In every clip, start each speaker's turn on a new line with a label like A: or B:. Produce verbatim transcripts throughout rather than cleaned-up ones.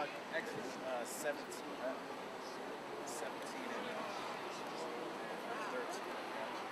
A: uh, Exodus uh, seventeen, uh, seventeen and uh, thirteen.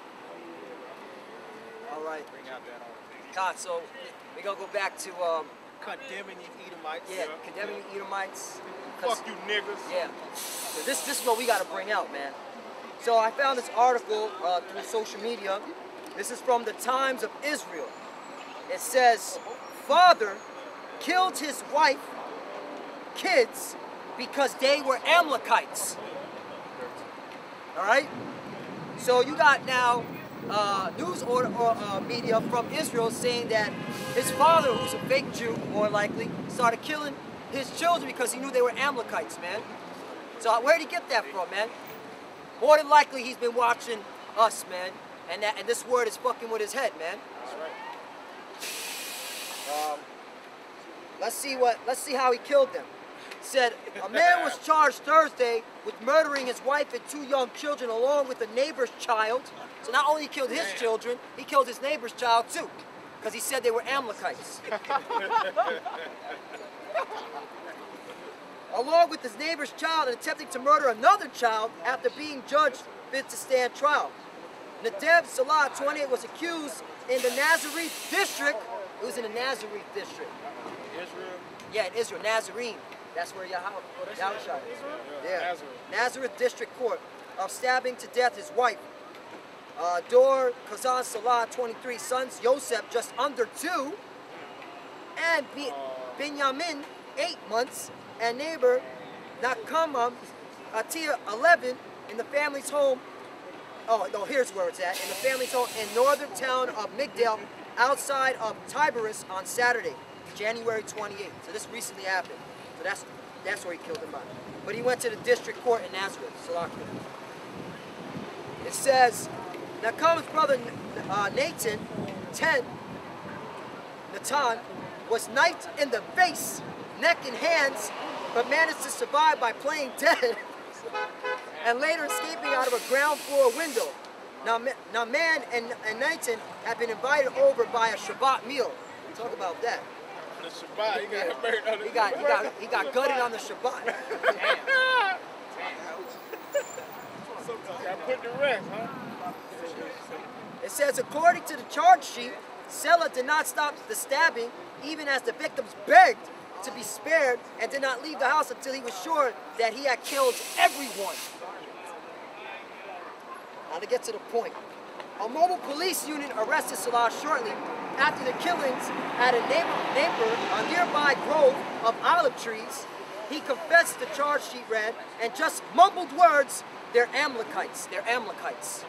B: All right.
A: Bring out that article.
B: God, so we're going to go back to, um,
A: Condemning you Edomites.
B: yeah, condemning you Edomites. 'Cause-
C: Fuck you niggas.
B: Yeah. So this, this is what we got to bring out, man. So I found this article uh, through social media. This is from the Times of Israel. It says, father killed his wife, kids, because they were Amalekites. All right? So you got now uh, news or, or uh, media from Israel saying that his father, who's a fake Jew, more likely, started killing his children because he knew they were Amalekites, man. So where'd he get that from, man? More than likely, he's been watching us, man, and that and this word is fucking with his head, man.
A: That's right.
B: Um, let's see what. Let's see how he killed them. Said a man was charged Thursday with murdering his wife and two young children along with a neighbor's child. So not only he killed his children, he killed his neighbor's child too, because he said they were Amalekites. Along with his neighbor's child and attempting to murder another child after being judged fit to stand trial. Nadeb Salah, twenty-eight, was accused in the Nazareth district. It was in the Nazareth district.
A: Israel.
B: Yeah, in Israel, Nazarene. That's where Yahweh, Yahweh shot. Yeah,
A: Nazareth.
B: Nazareth District Court of stabbing to death his wife. Uh, Dor Kazan Salah, twenty-three, sons Yosef, just under two, and Be Binyamin, eight months, and neighbor Nakamam Atia, eleven, in the family's home. Oh, no, here's where it's at. In the family's home in northern town of Migdal, outside of Tiberias on Saturday, January twenty-eighth. So this recently happened. So that's that's where he killed him by. But he went to the district court in Nazareth, Salah. It says, Nakam's brother uh, Nathan, ten, Natan, was knifed in the face, neck and hands, but managed to survive by playing dead and later escaping out of a ground floor window. Now, now man and, and Nathan have been invited over by a Shabbat meal. Talk about that.
C: The Shabbat, he got buried on the
B: He got, he got, he got gutted on the Shabbat.
C: Got put to rest, huh?
B: It says, according to the charge sheet, Sela did not stop the stabbing, even as the victims begged to be spared, and did not leave the house until he was sure that he had killed everyone. Now to get to the point. A mobile police unit arrested Salah shortly after the killings at a neighbor, neighbor, a nearby grove of olive trees. He confessed, the charge sheet read, and just mumbled words, they're Amalekites, they're Amalekites.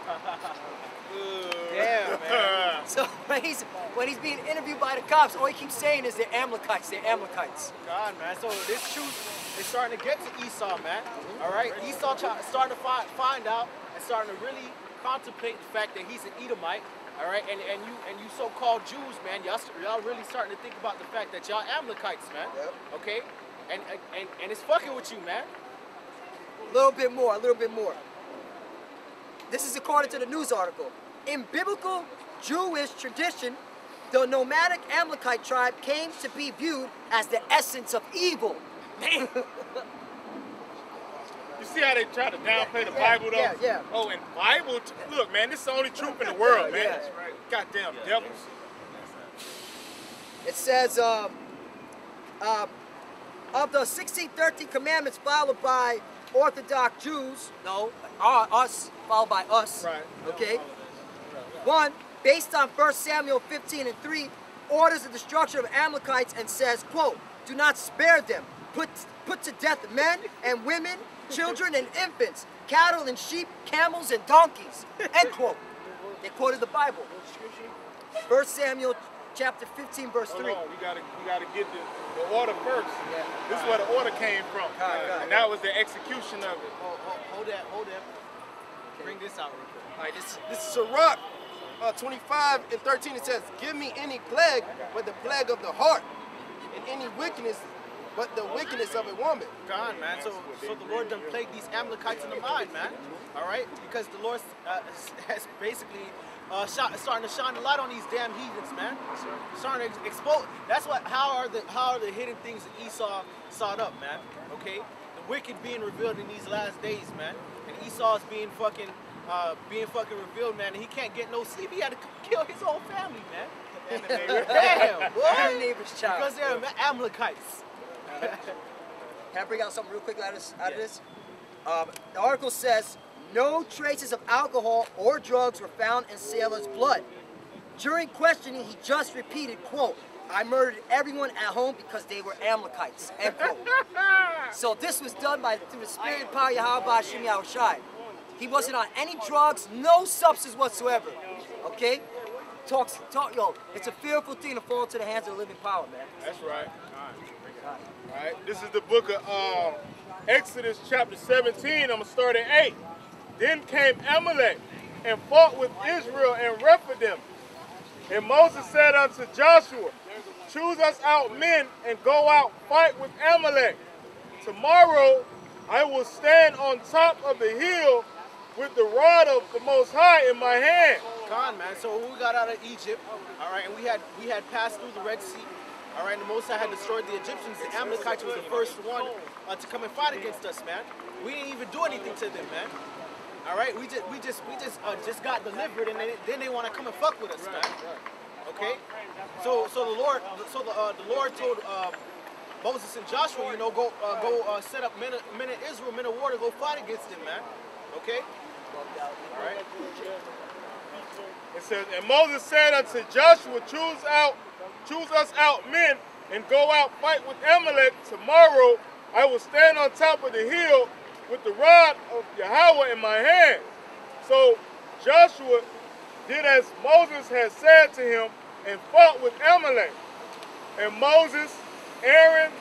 A: Damn, man.
B: So when he's, when he's being interviewed by the cops, all he keeps saying is they're Amalekites, they're Amalekites.
A: God, man. So this truth is starting to get to Esau, man. All right? Esau try, starting to find, find out and starting to really contemplate the fact that he's an Edomite. All right? And, and you and you so-called Jews, man, y'all y'all really starting to think about the fact that y'all Amalekites, man.
B: Yep.
A: Okay? And, and, and it's fucking with you, man.
B: A little bit more, a little bit more. This is according to the news article. In biblical Jewish tradition, the nomadic Amalekite tribe came to be viewed as the essence of evil.
C: You see how they try to downplay the
B: Yeah,
C: Bible, though?
B: yeah, yeah.
C: Oh, and Bible, look, man, this is the only truth in the world, man.
B: Yeah.
C: Goddamn devils.
B: It says, um, uh, of the sixteen thirteen commandments followed by Orthodox Jews, no, uh, us, followed by us,
C: Right.
B: okay? One, based on First Samuel fifteen and three, orders the destruction of Amalekites and says, quote, do not spare them. Put, put to death men and women, children and infants, cattle and sheep, camels and donkeys, end quote. They quoted the Bible. First Samuel chapter fifteen, verse three.
C: Hold on, we gotta, we gotta get the, the order first.
B: Yeah.
C: This is where the order came from.
B: God, God.
C: And that was the execution of it.
A: Hold, hold, hold that, hold that. Bring this out real quick.
D: All right, this, this is Sirach uh, twenty-five and thirteen. It says, give me any plague but the plague of the heart, and any wickedness but the wickedness of a woman.
A: God, man. So, so the Lord done plagued these Amalekites in the mind, man. All right, because the Lord uh, has basically uh, shot, starting to shine a light on these damn heathens, man. Starting to ex expose. That's what. How are the how are the hidden things that Esau sought up, man? Okay, the wicked being revealed in these last days, man. And Esau's being fucking, uh, being fucking revealed, man. And he can't get no sleep. He had to kill his whole family, man. Damn, boy.
B: And the neighbor's child.
A: Because they're Amalekites.
B: Can I bring out something real quick out of this? Out of this? Um, the article says, no traces of alcohol or drugs were found in Sailor's blood. During questioning, he just repeated, quote, I murdered everyone at home because they were Amalekites, end quote. So this was done by through the spirit and power of Yahweh Hashem Yahushai. He wasn't on any drugs, no substance whatsoever, okay? Talks, talk, yo, it's a fearful thing to fall into the hands of the living power, man.
C: That's right. All right. This is the book of um, Exodus chapter seventeen. I'm going to start at eight. Then came Amalek and fought with Israel and Rephidim. And Moses said unto Joshua, choose us out men and go out fight with Amalek. Tomorrow I will stand on top of the hill with the rod of the Most High in my hand.
A: Gone, man. So when we got out of Egypt, all right, and we had we had passed through the Red Sea, all right, and the Most High had destroyed the Egyptians. The Amalekites was the first one uh, to come and fight against us, man. We didn't even do anything to them, man. All right, we just we just we just uh, just got delivered, and they, then they want to come and fuck with us, man. Okay. So so the Lord so the uh, the Lord told uh, Moses and Joshua, you know, go uh, go uh, set up men of, men of Israel, men of war to go fight against them, man. Okay. All right.
C: It says, and Moses said unto Joshua, choose out, choose us out men and go out fight with Amalek. Tomorrow I will stand on top of the hill with the rod of Yahweh in my hand. So Joshua did as Moses had said to him and fought with Amalek. And Moses, Aaron,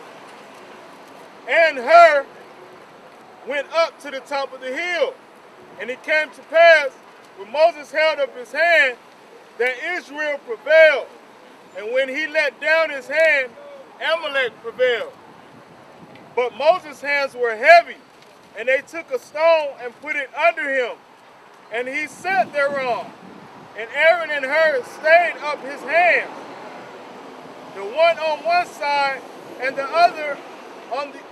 C: and Hur went up to the top of the hill. And it came to pass, when Moses held up his hand, that Israel prevailed. And when he let down his hand, Amalek prevailed. But Moses' hands were heavy, and they took a stone and put it under him. And he sat thereon. And Aaron and Hur stayed up his hands, the one on one side and the other on the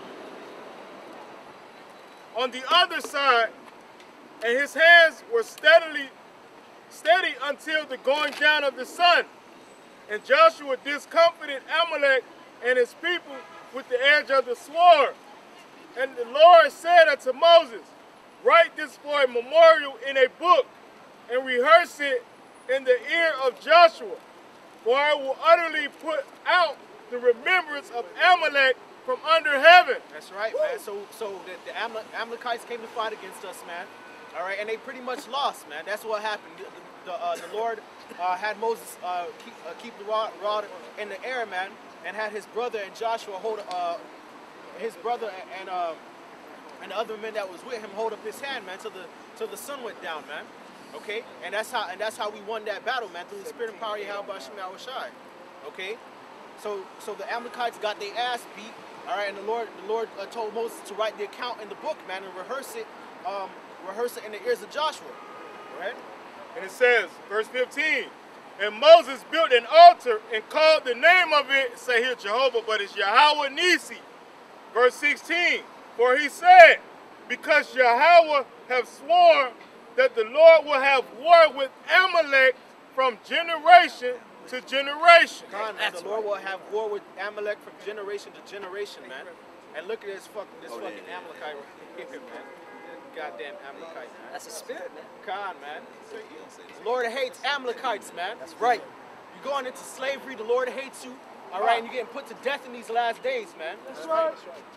C: on the other side, and his hands were steadily steady until the going down of the sun. And Joshua discomfited Amalek and his people with the edge of the sword. And the Lord said unto Moses, write this for a memorial in a book, and rehearse it in the ear of Joshua. For I will utterly put out the remembrance of Amalek from under heaven.
A: That's right, Woo. man. So so the, the Amal Amalekites came to fight against us, man. All right, and they pretty much lost, man. That's what happened. The, the, uh, the Lord uh, had Moses uh, keep, uh, keep the rod, rod in the air, man, and had his brother and Joshua hold, uh, his brother and uh, and the other men that was with him hold up his hand, man, till the till the sun went down, man. Okay, and that's how and that's how we won that battle, man, through the spirit and power of Yahweh Hashem Yahushai. Okay, so so the Amalekites got their ass beat. All right, and the Lord the Lord uh, told Moses to write the account in the book, man, and rehearse it, um, rehearse it in the ears of Joshua. Right?
C: And it says, verse fifteen, and Moses built an altar and called the name of it, say here Jehovah, but it's Yahweh Nisi. Verse sixteen, for he said, because Yahweh have sworn that the Lord will have war with Amalek from generation to generation.
A: God, man, the Lord will have war with Amalek from generation to generation, man. And look at this fucking this oh, fucking yeah, Amalekite right here, man. Goddamn Amalekite, man.
B: That's a spirit, man.
A: God, man. The Lord hates Amalekites, man.
B: That's right.
A: You're going into slavery, the Lord hates you, all right, and you're getting put to death in these last days, man.
E: That's right. That's right.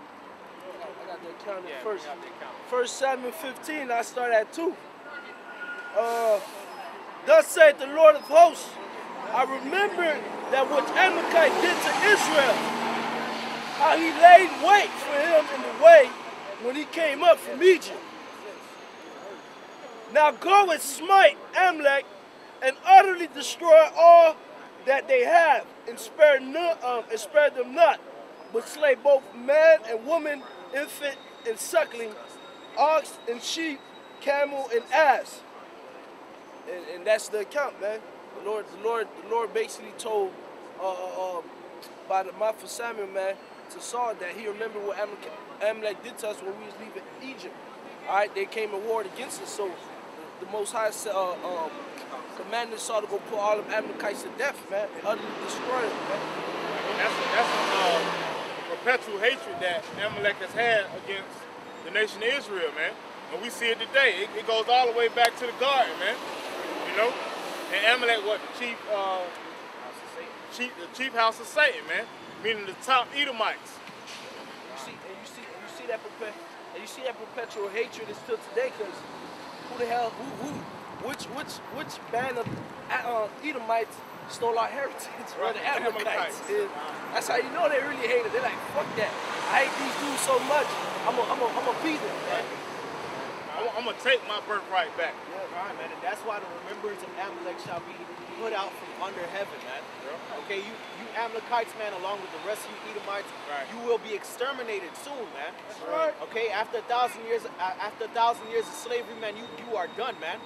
E: I got the account
A: yeah,
E: first.
A: account.
E: First Samuel fifteen, I start at two. Uh, Thus saith the Lord of hosts, I remember that what Amalekite did to Israel, how he laid wait for him in the way when he came up from Egypt. Now go and smite Amalek and utterly destroy all that they have, and spare, no, um, and spare them not, but slay both man and woman, infant and suckling, ox and sheep, camel and ass. and, and that's the account, man. The Lord, the Lord, the Lord basically told uh, uh, uh, by the mouth of Samuel, man, to Saul that he remembered what Amalek, Amalek did to us when we was leaving Egypt. All right, they came and warred against us, so the, the Most High uh, um, commanded Saul to go put all of Amalekites to death, man, and utterly destroy them, man.
C: That's that's a uh, perpetual hatred that Amalek has had against the nation of Israel, man. And we see it today. It, it goes all the way back to the garden, man. You know? And Amalek, what, the chief, uh, chief, the chief house of Satan, man. Meaning the top Edomites.
E: You see, and you see, and you see that perpe- and you see that perpetual hatred is still today, because who the hell, who, who, which, which, which band of uh, Edomites stole our heritage? Right, the Amalekites. And that's how you know they really hate it. They're like, fuck that. I hate these dudes so much. I'm gonna, I'm gonna, I'm gonna beat them, man.
C: I'm gonna take my birthright back.
A: Yeah, right, man. And that's why the remembrance of Amalek shall be put out from under heaven, man.
C: Yeah.
A: Okay, you, you Amalekites, man, along with the rest of you Edomites,
C: Right.
A: you will be exterminated soon, man.
E: That's right.
A: Okay, after a thousand years, uh, after a thousand years of slavery, man, you, you are done, man.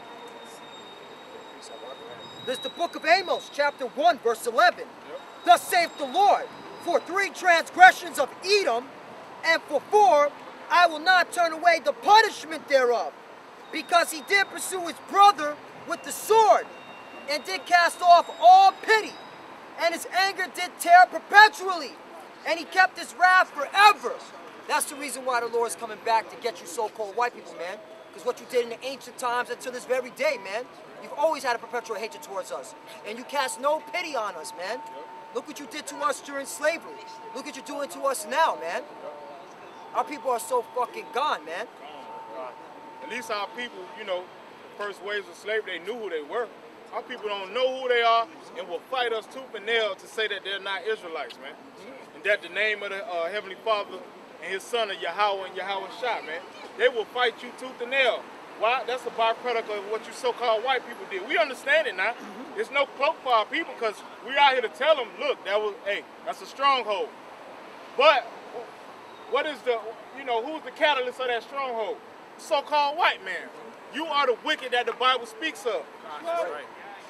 B: There's the book of Amos, chapter one, verse eleven.
C: Yep.
B: Thus saith the Lord, for three transgressions of Edom, and for four, I will not turn away the punishment thereof, because he did pursue his brother with the sword, and did cast off all pity, and his anger did tear perpetually, and he kept his wrath forever. That's the reason why the Lord is coming back to get you so-called white people, man. Because what you did in the ancient times until this very day, man, you've always had a perpetual hatred towards us, and you cast no pity on us, man. Look what you did to us during slavery. Look what you're doing to us now, man. Our people are so fucking gone, man.
C: At least our people, you know, the first waves of slavery, they knew who they were. Our people don't know who they are and will fight us tooth and nail to say that they're not Israelites, man. And that the name of the uh, Heavenly Father and his son are Yahweh and Yahweh Shah, man. They will fight you tooth and nail. Why? That's a byproduct of what you so-called white people did. We understand it now. There's no cloak for our people because we out here to tell them, look, that was, hey, that's a stronghold. But what is the, you know, who's the catalyst of that stronghold? The so-called white man. You are the wicked that the Bible speaks of.
A: That's right.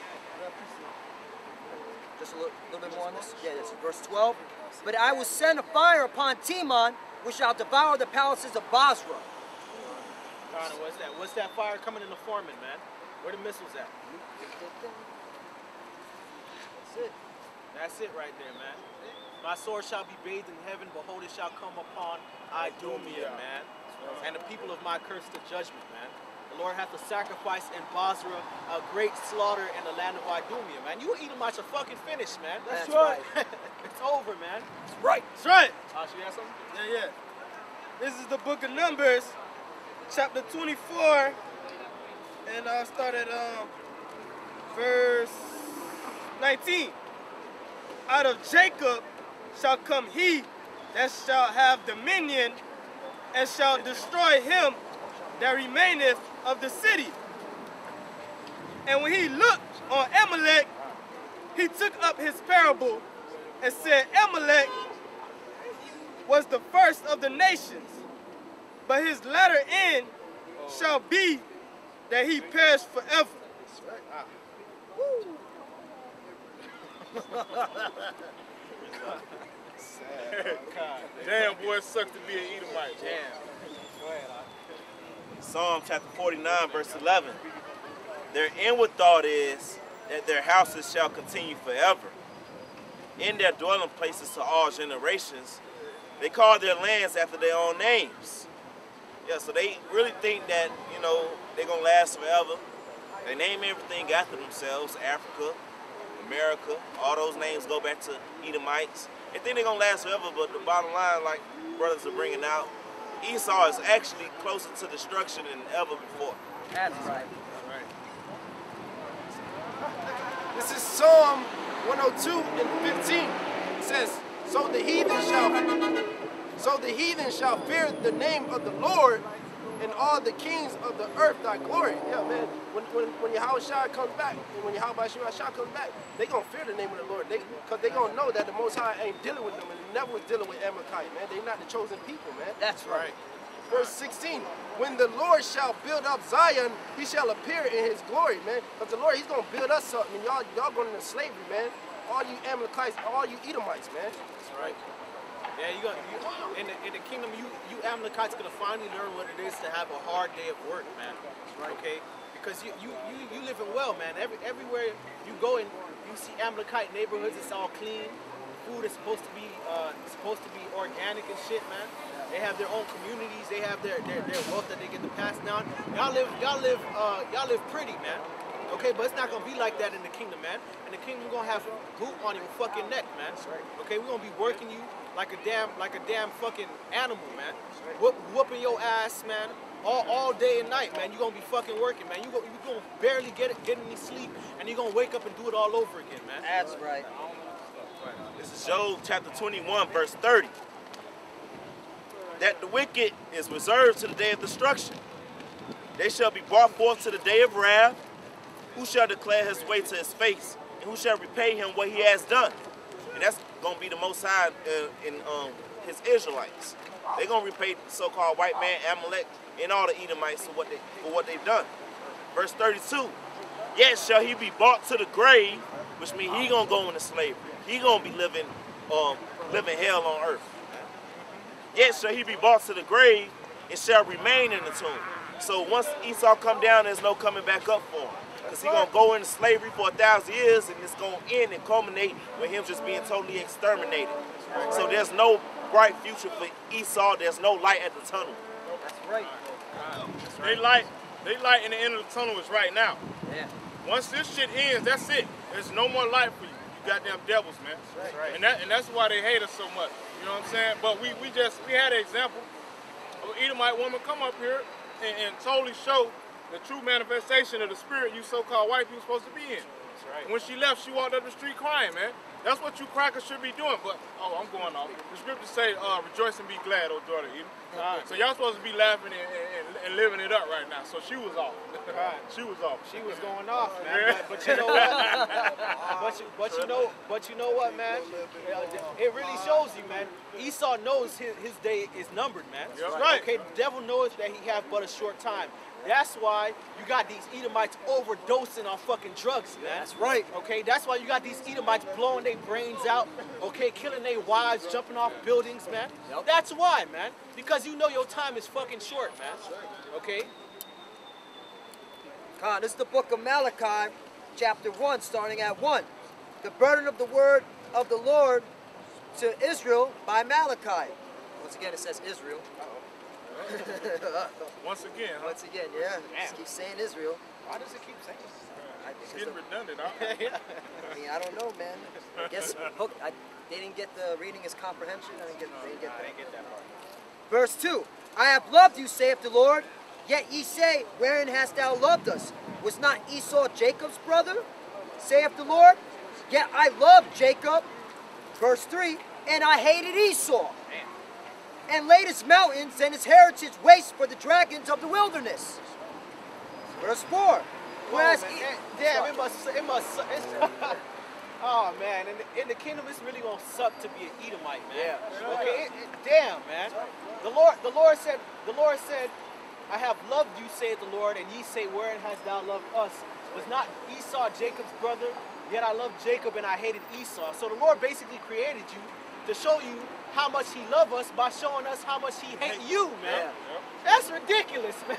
B: Just a little, little bit more on this? Yeah, this is verse twelve. But I will send a fire upon Timon, which shall devour the palaces of Basra.
A: Connor, what's that? What's that fire coming in the foreman, man? Where the missiles at?
B: That's it.
A: That's it right there, man. My sword shall be bathed in heaven, behold, it shall come upon Idumea, man. And the people of my curse to judgment, man. The Lord hath to sacrifice in Basra a great slaughter in the land of Idumea, man. You Edomites are fucking finished, man.
B: That's
E: right.
A: It's over, man.
B: That's right.
E: That's right.
A: Josh, you have something?
E: Yeah, yeah. This is the book of Numbers, chapter twenty-four, and I'll start at um, verse nineteen. Out of Jacob shall come he that shall have dominion, and shall destroy him that remaineth of the city. And when he looked on Amalek, he took up his parable and said, Amalek was the first of the nations, but his latter end shall be that he perish forever.
C: Damn, boy, it sucks to be an Edomite.
A: Damn. Go ahead, Josh.
F: Psalm chapter forty-nine, verse eleven. Their inward thought is that their houses shall continue forever. In their dwelling places to all generations, they call their lands after their own names. Yeah, so they really think that, you know, they're going to last forever. They name everything after themselves, Africa, America, all those names go back to Edomites. They think they're going to last forever, but the bottom line, like brothers are bringing out, Esau is actually closer to destruction than ever before.
B: That's right.
D: This is Psalm one oh two and fifteen. It says, So the heathen shall so the heathen shall fear the name of the Lord, and all the kings of the earth thy glory. Yeah, man. When when when Yahweh Shai comes back, and when Yahweh Shai comes back, they gonna fear the name of the Lord. They because they gonna know that the Most High ain't dealing with them and never was dealing with Amalekite, man. They not the chosen people, man.
B: That's right.
D: verse sixteen. When the Lord shall build up Zion, he shall appear in his glory, man. Because the Lord, he's going to build us up, and y'all y'all going into slavery, man. All you Amalekites, all you Edomites, man.
A: That's right. Yeah, you got you, in the in the kingdom. You you Amalekites gonna finally learn what it is to have a hard day of work, man. That's right. Okay, because you you you you living well, man. Every everywhere you go and you see Amalekite neighborhoods, it's all clean. Food is supposed to be uh supposed to be organic and shit, man. They have their own communities. They have their their, their wealth that they get to pass down. Y'all live y'all live uh y'all live pretty, man. Okay, but it's not gonna be like that in the kingdom, man. In the kingdom, we're gonna have boot on your fucking neck, man. Okay, we're gonna be working you like a damn, like a damn fucking animal, man. Whoop, whooping your ass, man, all, all day and night, man. You're gonna be fucking working, man. You go, you gonna barely get it, get any sleep, and you're gonna wake up and do it all over again, man.
B: That's right.
F: This is Job chapter twenty-one, verse thirty. That the wicked is reserved to the day of destruction. They shall be brought forth to the day of wrath. Who shall declare his way to his face? And who shall repay him what he has done? And that's going to be the Most High uh, in um, his Israelites. They're going to repay the so-called white man, Amalek, and all the Edomites for what, they, for what they've done. Verse thirty-two, yet shall he be brought to the grave, which means he going to go into slavery. He going to be living, um, living hell on earth. Yet shall he be brought to the grave and shall remain in the tomb. So once Esau come down, there's no coming back up for him. Because he's going to go into slavery for a thousand years, and it's going to end and culminate with him just being totally exterminated. So there's no bright future for Esau. There's no light at the tunnel.
B: That's right.
C: They light, they light in the end of the tunnel is right now.
B: Yeah.
C: Once this shit ends, that's it. There's no more light for you. You goddamn devils, man.
A: That's right.
C: And that and that's why they hate us so much. You know what I'm saying? But we we just we had an example of an Edomite woman come up here and, and totally show the true manifestation of the spirit you so-called white people supposed to be in.
A: That's right.
C: When she left, she walked up the street crying, man. That's what you crackers should be doing. But, oh, I'm going off. The scriptures say, uh, rejoice and be glad, oh daughter Edom.
A: Right.
C: So y'all supposed to be laughing and, and, and living it up right now. So she was off.
A: Right.
C: She was off.
A: She was going off, man.
C: Yeah.
A: But, but you know what? but, you, but you know, but you know what, man? It really shows you, man. Esau knows his, his day is numbered, man.
C: That's right.
A: Okay, the devil knows that he have but a short time. That's why you got these Edomites overdosing on fucking drugs, man.
B: That's right.
A: Okay, that's why you got these Edomites blowing their brains out, okay, killing their wives, jumping off buildings, man.
B: Yep.
A: That's why, man. Because you know your time is fucking short, man. Okay?
B: God, this is the book of Malachi, chapter one, starting at one. The burden of the word of the Lord to Israel by Malachi. Once again, it says Israel.
C: Once again, huh?
B: Once again, yeah. Just keep saying Israel.
A: Why does it keep saying this?
B: I,
C: It's
B: because
C: getting
B: of-
C: redundant, huh?
A: Yeah.
B: I mean, I don't know, man. I guess hook, I, they didn't get the reading as comprehension. I didn't get, they didn't get
A: I
B: that.
A: didn't get that part.
B: Verse two. I have loved you, saith the Lord. Yet ye say, wherein hast thou loved us? Was not Esau Jacob's brother? Saith the Lord. Yet I loved Jacob. Verse three. And I hated Esau. And laid his mountains and his heritage waste for the dragons of the wilderness. Verse four. Whereas,
A: oh,
B: E-
A: man. Damn, it must, it must, it's, oh man, in the, in the kingdom, it's really gonna suck to be an Edomite, man.
B: Yeah.
A: Okay, it, it, damn, man. The Lord, the Lord said, the Lord said, I have loved you, saith the Lord, and ye say, wherein hast thou loved us? Was not Esau Jacob's brother? Yet I loved Jacob and I hated Esau. So the Lord basically created you to show you how much he loved us by showing us how much he hate you, man.
B: Yeah.
A: That's ridiculous, man.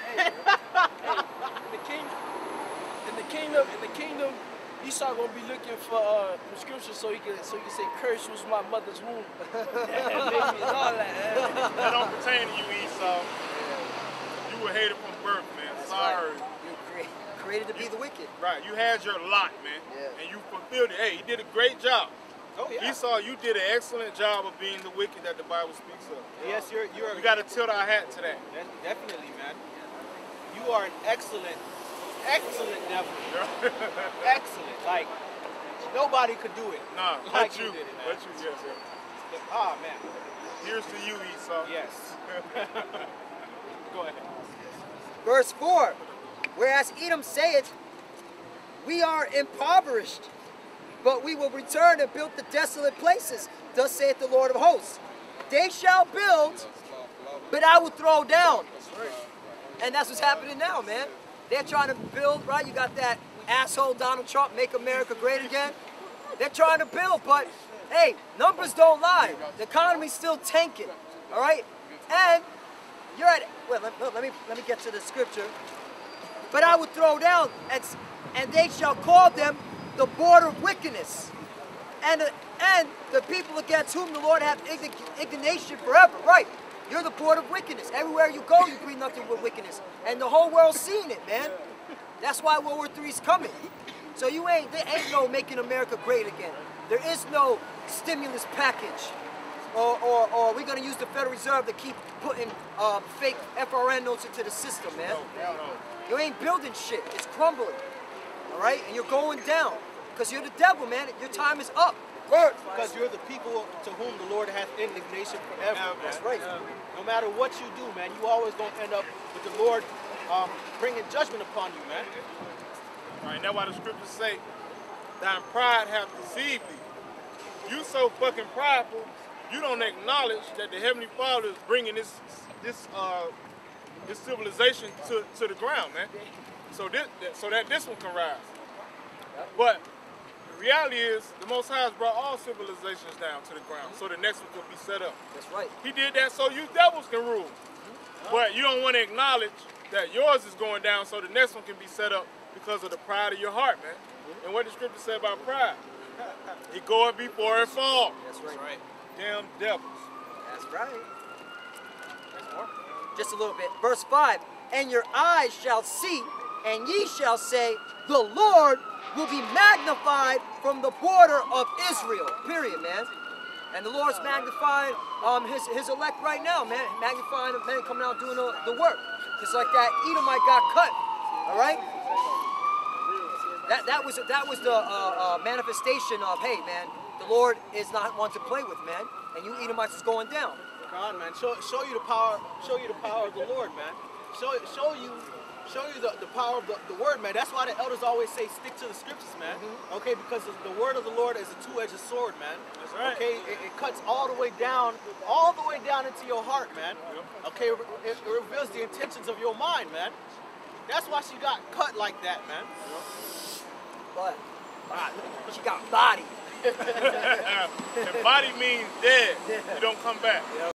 E: In the kingdom, in the kingdom, in the kingdom, Esau gonna be looking for uh, prescription so he can so he can say, "Curse was my mother's womb." Yeah, baby, and all that. eh?
C: That don't pertain to you, Esau. You were hated from birth, man.
B: That's
C: Sorry.
B: right. You cre- created to be the wicked.
C: Right, you had your lot, man.
B: Yeah.
C: And you fulfilled it. Hey, you did a great job.
A: Oh yeah.
C: Esau, you did an excellent job of being the wicked that the Bible speaks of.
A: Yes, you're you're.
C: We got to tilt our hat to that.
A: De- Definitely, man. You are an excellent, excellent devil. Excellent. Like nobody could do it.
C: Nah,
A: like
C: let you.
A: did it, man.
C: Let you, yes, sir.
A: Ah, man.
C: Here's to you, Esau.
A: Yes. Go ahead.
B: Verse four. Whereas Edom saith, we are impoverished, but we will return and build the desolate places. Thus saith the Lord of hosts. They shall build but I will throw down. And that's what's happening now, man. They're trying to build, right? You got that asshole Donald Trump, make America great again. They're trying to build, but hey, numbers don't lie. The economy's still tanking, all right? And you're at, well, let, let me let me get to the scripture. But I will throw down, and, and they shall call them the border of wickedness. And, and the people against whom the Lord hath indignation forever. Right. You're the border of wickedness. Everywhere you go, you breathe nothing but wickedness. And the whole world's seeing it, man. That's why World War Three's coming. So you ain't, there ain't no making America great again. There is no stimulus package. Or, or, or we're going to use the Federal Reserve to keep putting uh, fake F R N notes into the system, man. You ain't building shit. It's crumbling. All right? And you're going down. Because you're the devil, man. Your time is up.
A: Because you're the people to whom the Lord hath indignation forever.
B: That's right.
A: No matter what you do, man, you always going to end up with the Lord um, bringing judgment upon you, man.
C: All right, that's why the scriptures say, thine pride hath deceived thee. You so fucking prideful, you don't acknowledge that the Heavenly Father is bringing this this uh this civilization to, to the ground, man. So this so that this one can rise. But the reality is, the Most High has brought all civilizations down to the ground, so the next one could be set up.
B: That's right.
C: He did that so you devils can rule. But you don't want to acknowledge that yours is going down, so the next one can be set up because of the pride of your heart, man. And what the scripture said about pride? It goeth before it fall.
B: That's right.
A: Right.
C: Damn devils.
B: That's right. Just a little bit. Verse five, and your eyes shall see, and ye shall say, the Lord will be magnified from the border of Israel. Period, man. And the Lord's magnifying um, his, his elect right now, man. Magnifying the men coming out doing the, the work. Just like that Edomite got cut. All right? That, that was that was the uh, uh, manifestation of, hey, man, the Lord is not one to play with, man. And you Edomites is going down.
A: God, man, show, show you the power, show you the power of the Lord, man. Show, show you, show you the, the power of the, the word, man. That's why the elders always say, stick to the scriptures, man. Mm-hmm. Okay, because the, the word of the Lord is a two-edged sword, man.
C: That's right.
A: Okay, it, it cuts all the way down, all the way down into your heart, man. Yep. Okay, it, it reveals the intentions of your mind, man. That's why she got cut like that, man. Yep.
B: But she got body.
C: And body means dead. You don't come back.